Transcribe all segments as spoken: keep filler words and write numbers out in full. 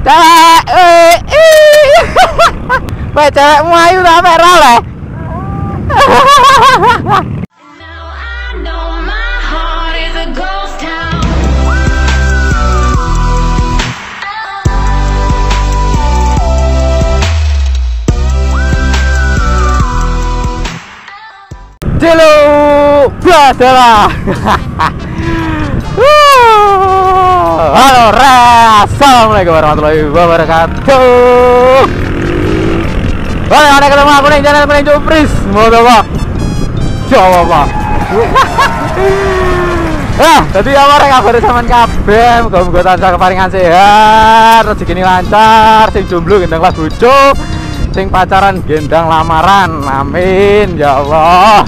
Cewek, eh, ih. Weh, cewek ayu tak merah lah. Jelo, biasalah. Halo, assalamualaikum warahmatullahi wabarakatuh. Wah, ada ketemu aku nih channel Paling Cupris. Mau coba? Coba apa? Nah, jadi apa rek kabar sampean kabeh? Muga-muga tansah keparingan sehat, rezekine lancar, sing jomblo gendang lah bojo, sing pacaran gendang lamaran. Amin ya Allah.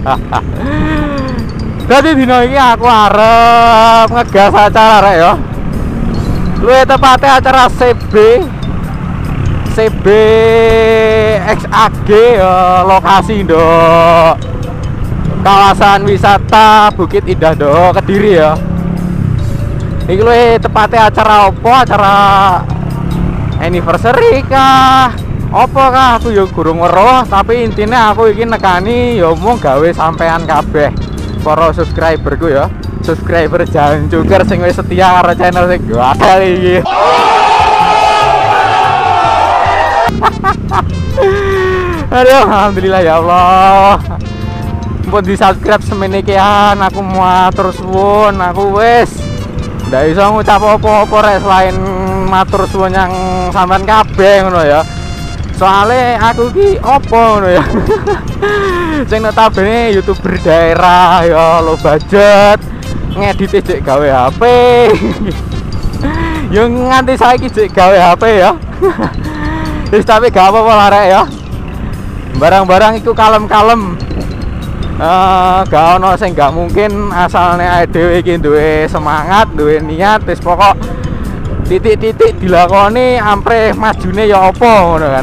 Jadi dino ini aku arep ngegas acara rek ya. Luwih tepatnya acara C B C B X A G ya, lokasi ndok kawasan wisata Bukit Indah ndok Kediri ya. Iki luwih tepatnya acara opo? Acara anniversary kah? Opo kah? Aku yo gurung weruh, tapi intinya aku iki nekani yo mung gawe sampean kabeh para subscriberku ya. Subscriber jangan cuker sing wis setia karo channel sing gatel iki. Aduh, alhamdulillah ya Allah. Mpun di subscribe semene kian, aku matur suwun, aku wis ndak iso ngucap apa-apa rek selain matur suwun yang sampean kabeh ngono ya. Soale aku ki opo ngono ya. Sing notabene YouTuber daerah ya, low budget, ngedit cek gawe H P. Yo nganti saiki cek gawe H P ya. Wis tapi gak apa-apa lah rek ya. Barang-barang iku kalem-kalem. Uh, gak ono sing gak mungkin asalne awake dhewe iki duwe semangat, duwe niat, wis pokok titik-titik dilakoni ampre majune ya apa ngono kan.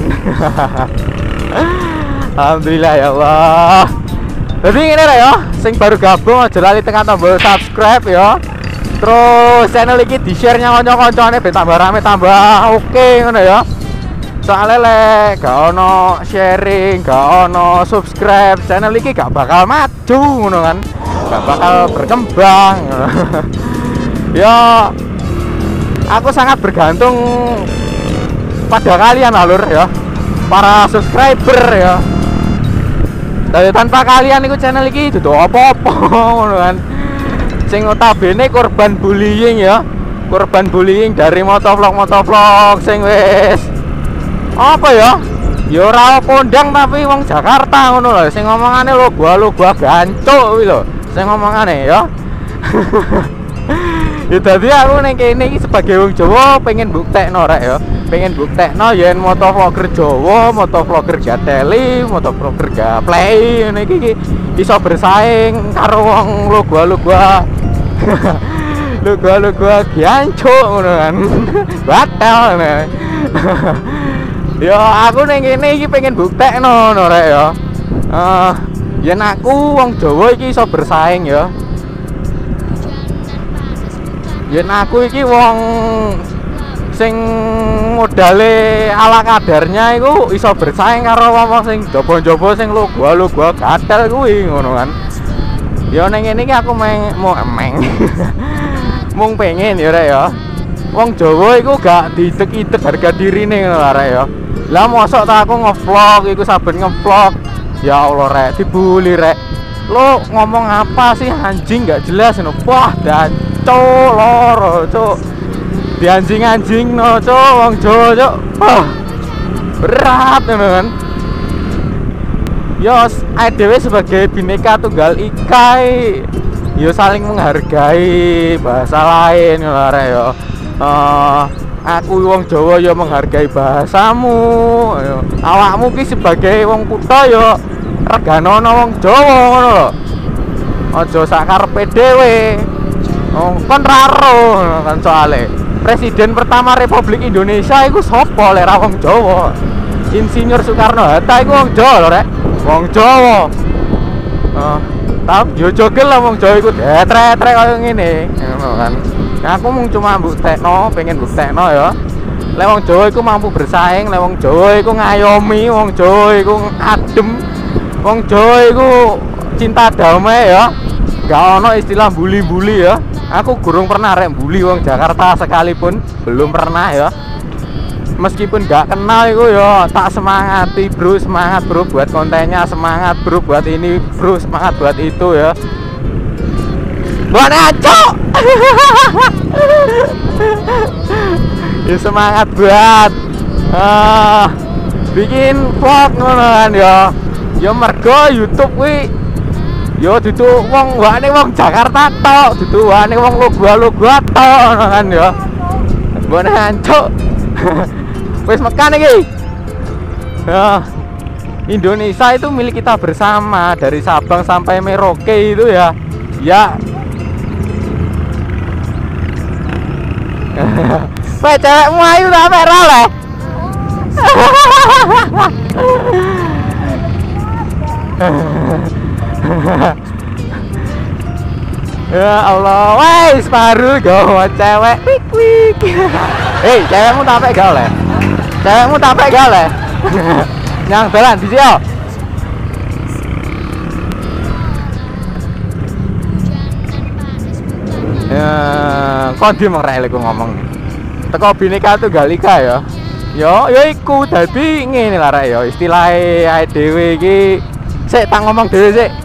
Alhamdulillah ya Allah. Jadi ngene rek ya, sing baru gabung aja lali tekan tombol subscribe ya. Terus channel iki di-share nyang kanca-kancane ben tambah rame tambah oke ngono ya. Soalnya lek gak ono sharing, gak ono subscribe, channel iki gak bakal maju ngono kan. Gak bakal berkembang. Ya aku sangat bergantung pada kalian alur ya, para subscriber ya. Dari tanpa kalian itu channel iki dudu apa-apa ngono kan. Sing notabene korban bullying ya. Korban bullying dari motovlog motovlog sing wis apa ya? Ya ora kondang tapi wong Jakarta ngono lho. Sing ngomongane lo gua lo gua gancuk kuwi lho. Sing ngomongane ya. Ya tadi aku ning kene iki sebagai wong Jawa pengen buktekno rek ya. Pengen buktekno yen motovlogger Jawa, motovlogger gateli, motovlogger gaplay ngene iki iso bersaing karo wong lo gua lo gua. Lo gua lo gua gancuk ngono kan. Batal ngono. Ya aku ning kene iki pengen buktekno no rek ya. Eh uh, yen aku wong Jawa iki iso bersaing ya. Yen aku iki wong sing modale ala kadarnya iku iso bersaing karo wong sing jopo-jopo sing lu gua lu gua gatel kuwi ngono kan. Ya ning kene iki aku meng mau emeng. Mung pengen ya rek ya. Wong Jawa iku gak diitek-itek harga dirine ngono rek ya. Lah mosok ta aku nge-vlog iku saben nge-vlog. Ya Allah rek, dibully rek. Lo ngomong apa sih anjing gak jelas ngono. Wah, dan cuk loro cuk. Di anjing-anjing no cuk wong Jawa cuk. Wah. Berat ngono kan. Yo awake dhewe sebagai bineka tunggal ika yo saling menghargai bahasa lain ngono rek yo. Uh, aku wong Jawa ya menghargai bahasamu. Yo. Awakmu ki sebagai wong kutha yo reganono wong Jawa ngono lho. Aja sak karepe dhewe. Oh, kon raro kan soalé. Presiden pertama Republik Indonesia iku sapa lek ra wong Jawa? Insinyur Soekarno Hatta iku wong Jawa lho rek. Wong Jawa. Heeh. Tapi yo jogel lah wong Jawa iku detre-detre koyo ngene. Ngono kan. Nah, aku mung cuma mbuktekno, pengen mbuktekno ya. Lek wong Jawa iku mampu bersaing, lek wong Jawa iku ngayomi, wong Jawa iku adem. Wong Jawa iku cinta damai ya. Gak ono istilah bully-bully ya. Aku gurung pernah rek bully wong Jakarta sekalipun, belum pernah ya. Meskipun gak kenal itu ya tak semangati bro, semangat bro buat kontennya, semangat bro buat ini bro, semangat buat itu ya. Buat aco. Ya semangat buat uh, bikin vlog ngono kan ya. Ya mergo YouTube kuwi yo dudu wong wane wong Jakarta tok, dudu wane wong logo-logo tok ngono kan ya. Mbok ancuk. Wis mekan iki. Ya. Indonesia itu milik kita bersama dari Sabang sampai Merauke itu ya. Ya. Weh cewekmu ayu tak merah leh. Ya Allah, wes baru gawa cewek wik wik. Hei, cewekmu tapek gak oleh? Cewekmu tapek gak oleh? Nyang dolan di sini. Ya, kok dia mengrek aku ngomong. Teko Bhinneka Tunggal Ika ya. Yo, yo iku dadi ngene lah rek ya, istilahe ae dhewe iki sik tak ngomong dhewe sik.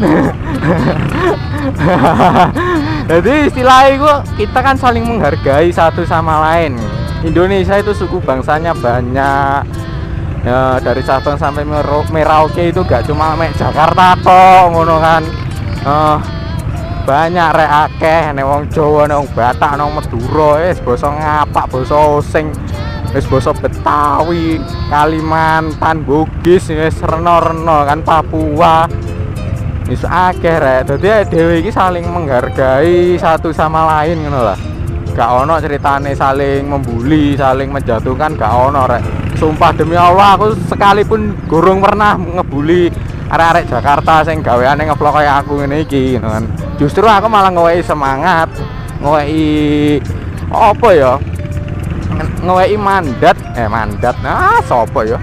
Jadi istilahnya itu kita kan saling menghargai satu sama lain. Indonesia itu suku bangsanya banyak ya, dari Sabang sampai Merauke itu gak cuma mek Jakarta kok ngono kan. Uh, banyak rek akeh nek wong Jawa, nek wong Batak, nek Madura wis basa ngapak, basa osing, wis basa Betawi, Kalimantan, Bugis, wis reno-reno kan, Papua. Wis akeh rek. Dadi dhewe iki saling menghargai satu sama lain ngono lah. Gak ono ceritane saling membuli, saling menjatuhkan, gak ono rek. Sumpah demi Allah aku sekalipun gurung pernah ngebuli arek-arek Jakarta sing gaweane ngevlog kaya aku ngene iki ngono kan. Justru aku malah ngeweki semangat, ngeweki apa ya? Ngeweki mandat, eh mandat. Nah, sapa ya?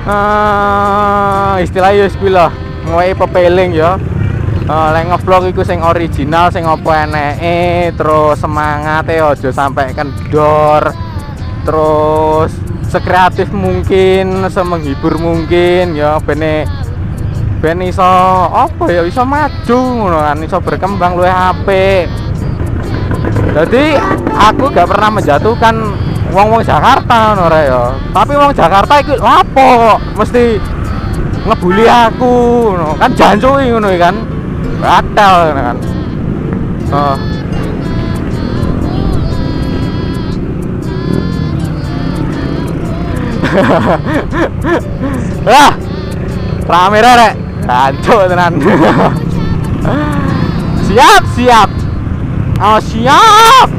Uh, istilahnya wis kuwi lah. Ngeweki pepeling ya. Uh, lek ngevlog iku sing original, sing opo eneke, terus semangate aja sampai kendor. Terus sekreatif mungkin, semenghibur mungkin ya, bene ben iso apa ya, iso maju ngono kan, iso berkembang luwih apik. Jadi aku gak pernah menjatuhkan wong-wong Jakarta ngono rek ya. Tapi wong Jakarta iku lapo mesti ngebuli aku ngono kan, jancuki ngono kan. Batal ngono kan. Oh. Lah. Rame rek. Hancur tenan. Siap, siap. Oh, siap.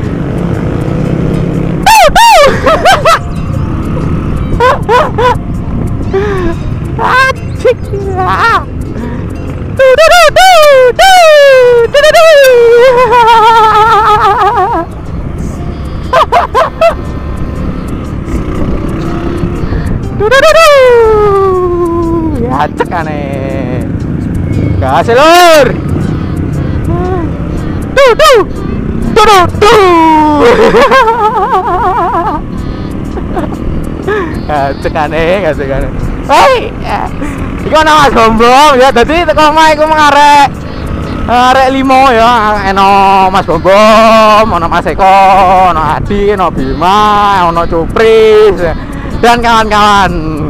Acik ya. Du du du du du du du. Du du du du. Ya cek aneh. Kasih lur. Du du. Du du du. Cek aneh, kasih aneh. Hei, iku ana Mas Bombom ya, dadi teko omah iku mengarek arek limo ya, eno Mas Bombom, ono Mas Eko, ono Adi, ono Bima, ono Cupris dan kawan-kawan.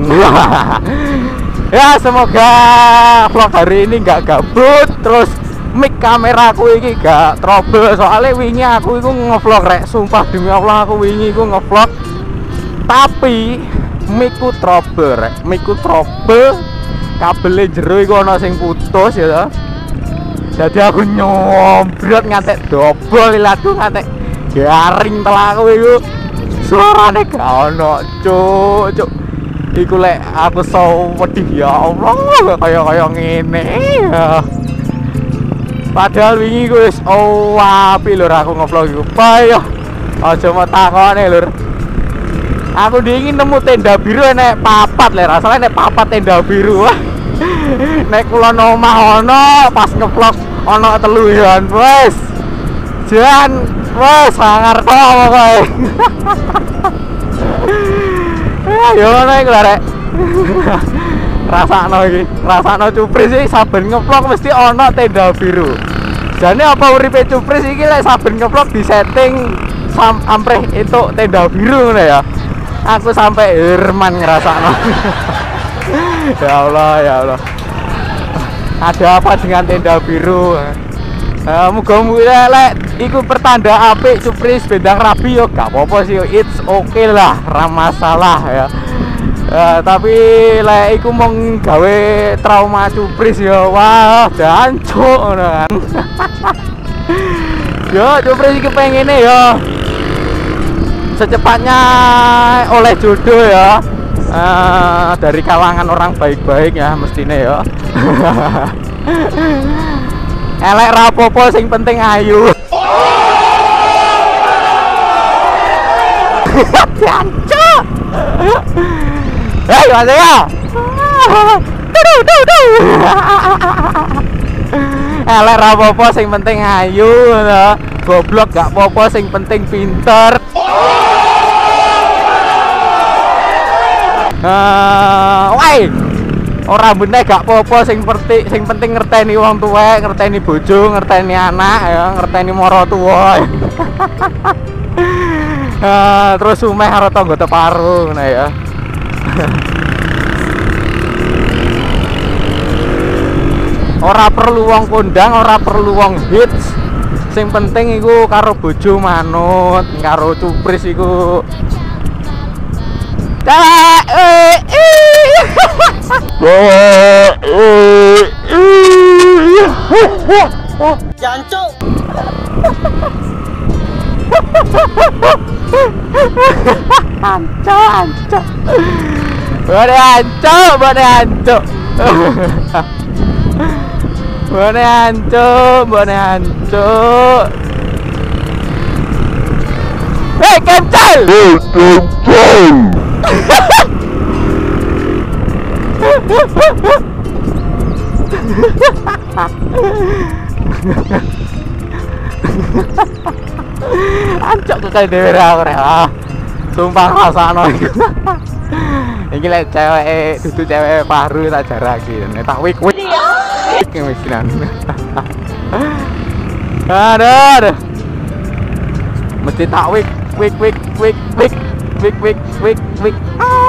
Ya semoga vlog hari ini nggak gabut, terus mic kameraku ini gak trouble, soalnya wingi aku itu ngevlog rek, sumpah demi Allah aku wingi itu ngevlog tapi miku trouble rek, miku trouble, kabelnya jero iku ana sing putus ya. Jadi aku nyombrot ngantek dobol ilatku, ngantek garing telaku iku. Suarane gak ono, cuk, cuk. Iku lek aku so wedih ya Allah kaya-kaya ngene ya. Padahal wingi ku wis oh api lur aku ngevlog iku. Payo. Aja mau takone lur. Aku dingin nemu tenda biru nek papat le, rasane nek papat tenda biru. Nek kula omah ono pas ngeplok ono telu yan wes. Jan wes sangar to kowe. Yo ngono iku rek. Rasakno iki, rasakno cupris iki saben ngeplok mesti ono tenda biru. Jane apa uripe cupris iki lek saben ngeplok disetting sam ampreh entuk tenda biru ngono ya. Aku sampai Herman ngerasakno. Ya Allah, ya Allah. Ada apa dengan tenda biru? Uh, Muga-muga lek iku pertanda apik cupris bendang rabi yo gak apa-apa sih, it's okay lah, ra masalah ya. Uh, tapi lek iku mau gawe trauma cupris yo, wah jancuk ngono kan. Yo cupris iki pengene yo secepatnya oleh jodoh ya, uh, dari kalangan orang baik-baik ya mestine ya. Elek rapopo sing penting ayu. Jancuk. Hei Mas ya. Duh duh duh. Elek rapopo sing penting ayu ngono. Goblok gak popo sing penting pinter. Uh, woi, ora bener gak apa-apa sing penting sing penting ngerteni wong tuwek, ngerteni bojo, ngerteni anak ya, ngerteni mara tuwa. uh, terus umeh karo tangga teparu ngono ya. Ora perlu wong kondang, ora perlu wong hits. Sing penting iku karo bojo manut, karo cupris iku Jancuk. Ancok, ancok. Bone ancok, bone ancok. Bone ancok, bone ancok. Hei, kencel. Ancok kekal dhewe ra ora. Sumpah rasakno iki. Iki lek cewek dudu cewek paru tak jaraki. Nek tak wik-wik. Iki wis lan. Aduh, aduh. Mesti tak wik wik wik wik wik wik wik wik wik.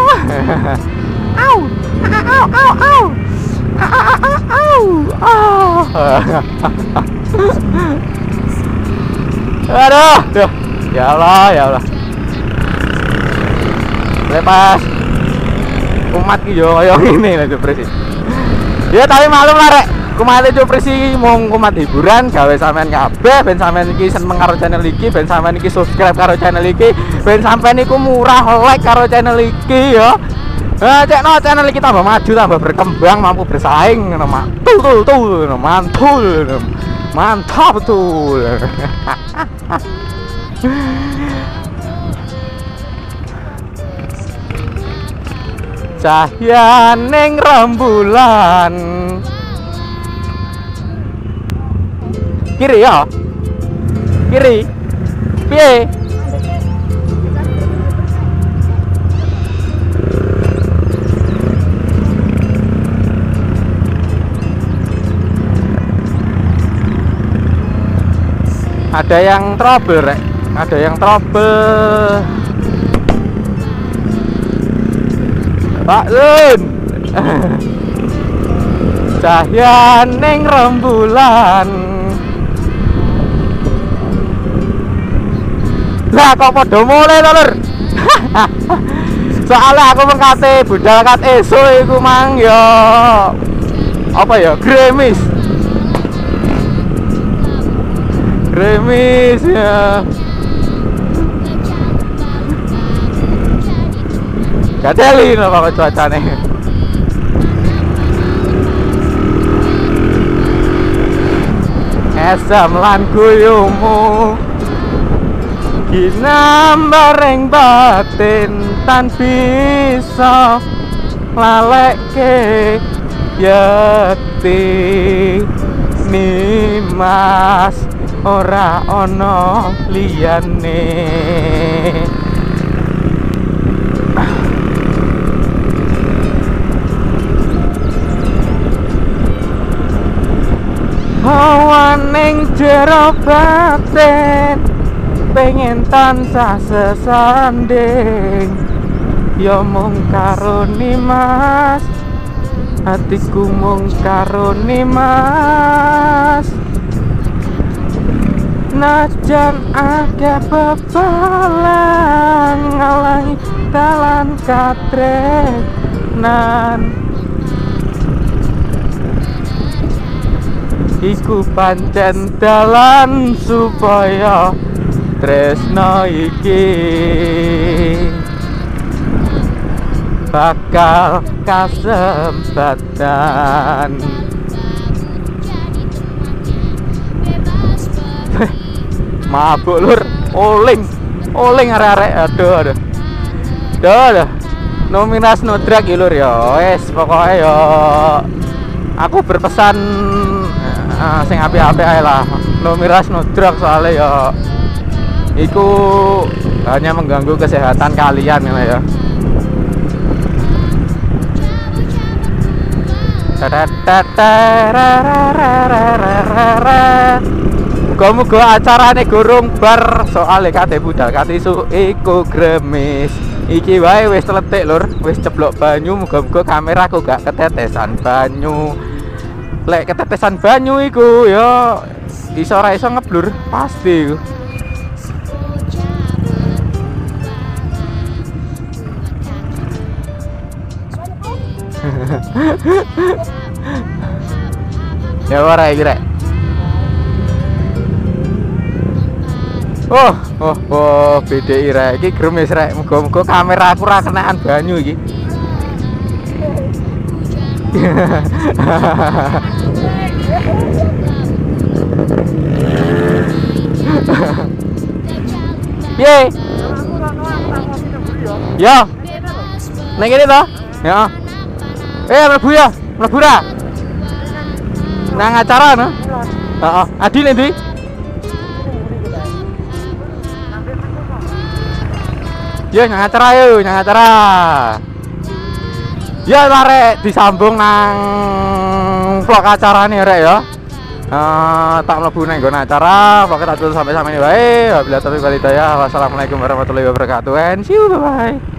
Au. Au au au. Au au. Aduh, duh. Ya Allah, ya Allah. Lepas umat ki yo kaya ngene lho Cupris. Ya tapi maklum lah rek. Kumate Cupris iki mung kumat hiburan gawe sampean kabeh ben sampean iki seneng karo channel iki, ben sampean iki subscribe karo channel iki, ben sampean iku murah like karo channel iki ya. Nah, cekno channel iki tambah maju, tambah berkembang, mampu bersaing ngono mak. Tul tul tul, mantul. Mantap betul. Cahya ning rembulan. Kiri ya? Kiri. Piye? Ada yang trouble, rek. Ada yang trouble. Pak Lun. Cahya ning rembulan. Lah kok padha mulai to, Lur? Soalnya aku mengkate budal kat eso iku mang ya apa ya? Gremis. Gremis ya. Gadeli napa kok cuacane. Esam lan guyumu ginam bareng batin. tan bisa lalekke yekti Nimas ora ono liyane. Hawa ning jero batin pengen tansah sesanding ya mung karo Nimas, hatiku mung karo Nimas. Najan akeh bebalan ngalangi dalan katrenan, iku pancen dalan supaya tresno iki bakal kasempatan. Mabuk lur, oling, oling arek-arek, aduh, aduh, aduh, aduh. Nominas no drag ya lur ya, wes pokoknya ya. Aku berpesan uh, sing api-api ae lah, no miras no drug soalnya ya iku hanya mengganggu kesehatan kalian ya. Muga-muga acarane gurung bar soalnya kate budal kate isu iku gremis. Iki wae wis teletik lur, wis ceblok banyu, muga-muga kameraku gak ketetesan banyu. Lek ketetesan banyu iku ya iso ora iso ngeblur pasti iku. Ya ora iki rek. Oh, oh, oh, B D I rek, iki gremes rek. Muga-muga kamera aku ora kenaan banyu iki. Piye? Ya. Ning kene to? Ya. Eh, mlebu ya, mlebu ra? Nang acara no? Heeh. Adi ning ndi? Ya nang acara yo, nang acara. Ya arek disambung nang vlog acarane rek ya. Uh, tak mlebu nang nggon acara, vlog tak tutup sampai sampai ini wae. Wabillahi taufiq wal hidayah. Wassalamualaikum warahmatullahi wabarakatuh. And see you, bye bye.